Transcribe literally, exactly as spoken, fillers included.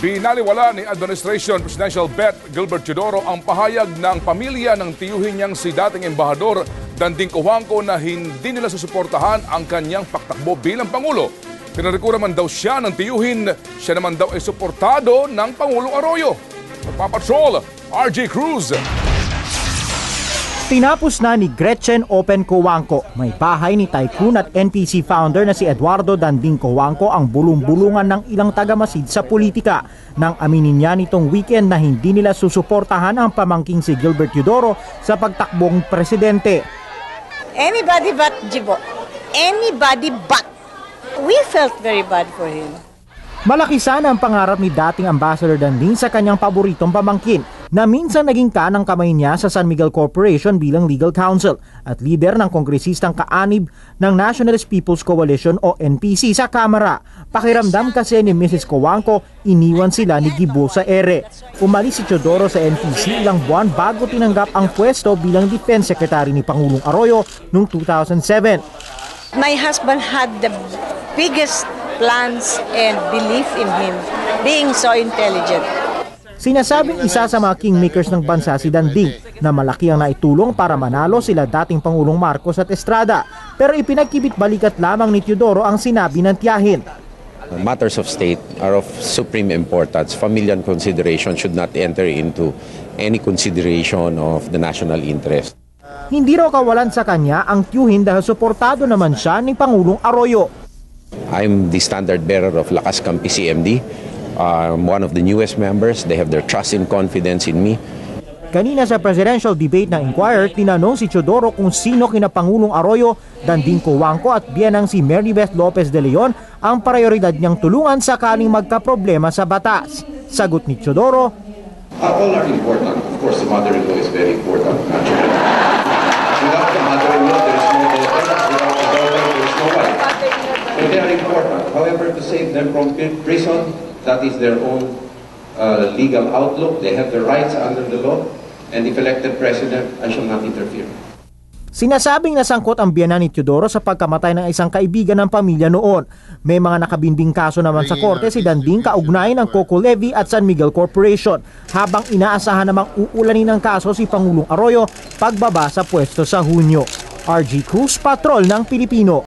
Binaliwala ni Administration Presidential Bet Gilbert Teodoro ang pahayag ng pamilya ng tiyuhin niyang si dating Embahador Danding Cojuangco na hindi nila susuportahan ang kanyang pagtakbo bilang Pangulo. Pinarikura man daw siya ng tiyuhin, siya naman daw ay suportado ng Pangulong Arroyo. Magpapatrol, R J Cruz. Tinapos na ni Gretchen Open Cojuangco. May bahay ni tycoon at N P C founder na si Eduardo Danding Cojuangco ang bulong-bulungan ng ilang tagamasid sa politika. Nang aminin niya nitong weekend na hindi nila susuportahan ang pamangking si Gilbert Teodoro sa pagtakbong presidente. Anybody but Jibo. Anybody but. We felt very bad for him. Malaki sana ang pangarap ni dating Ambassador Danding sa kanyang paboritong pamangkin na minsan naging kanang kamay niya sa San Miguel Corporation bilang legal counsel at leader ng kongresistang kaanib ng Nationalist People's Coalition o N P C sa Kamara. Pakiramdam kasi ni Missus Cojuangco, iniwan sila ni Gibo sa ere. Umalis si Teodoro sa N P C ilang buwan bago tinanggap ang pwesto bilang Defense Secretary ni Pangulong Arroyo noong two thousand seven. My husband had the biggest plans and belief in him, being so intelligent. Sinasabing isa sa mga kingmakers ng bansa si Danding na malaki ang naitulong para manalo sila dating Pangulong Marcos at Estrada. Pero ipinagkibit balikat lamang ni Teodoro ang sinabi ng tiyahin. Matters of state are of supreme importance. Familial consideration should not enter into any consideration of the national interest. Hindi raw kawalan sa kanya ang tiyuhin dahil suportado naman siya ni Pangulong Arroyo. I'm the standard bearer of Lakas Kampi C M D. I'm one of the newest members. They have their trust and confidence in me. Kanina sa presidential debate ng Inquirer, tinanong si Teodoro kung sino kina Pangulong Arroyo, Danding Cojuangco at biyanang si Marybeth Lopez de Leon ang prioridad niyang tulungan sakaling magkaproblema sa batas. Sagot ni Teodoro, uh, all are important. Of course, the mother-in-law is very important. Naturally. Without the mother-in-law, there is no daughter. Without the daughter, there is no wife. So they are important. However, to save them from prison, that is their own uh, legal outlook. They have the rights under the law. And if elected president, I shall not interfere. Sinasabing nasangkot ang biyanan ni Teodoro sa pagkamatay ng isang kaibigan ng pamilya noon. May mga nakabinding kaso naman sa korte si Danding kaugnay ng Coco Levy at San Miguel Corporation, habang inaasahan namang uulanin ng kaso si Pangulong Arroyo pagbaba sa pwesto sa Hunyo. R G Cruz, Patrol ng Pilipino.